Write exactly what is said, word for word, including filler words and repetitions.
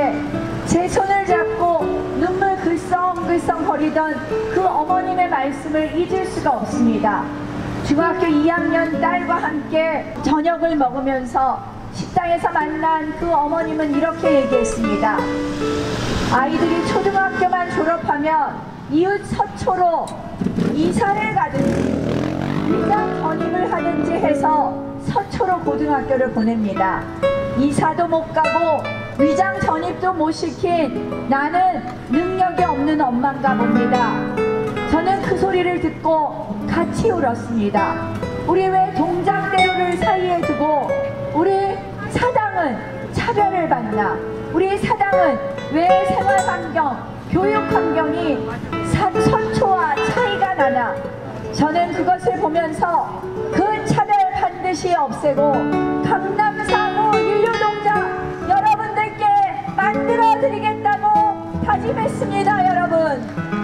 때 제 손을 잡고 눈물 글썽글썽 거리던 그 어머님의 말씀을 잊을 수가 없습니다. 중학교 이 학년 딸과 함께 저녁을 먹으면서 식당에서 만난 그 어머님은 이렇게 얘기했습니다. 아이들이 초등학교만 졸업하면 이웃 서초로 이사를 가든지 위장 전입을 하든지 해서 서초로 고등학교를 보냅니다. 이사도 못 가고 위장 전입도 못 시킨 나는 능력이 없는 엄마인가 봅니다. 저는 그 소리를 듣고 같이 울었습니다. 우리 왜 동작대로를 사이에 두고 우리 사당은 차별을 받나? 우리 사당은 왜 생활환경, 교육환경이 서초와 차이가 나나? 저는 그것을 보면서 그 차별 반드시 없애고 강남상우 인류동작 여러분들께 만들어 드리겠다고 다짐했습니다. 여러분.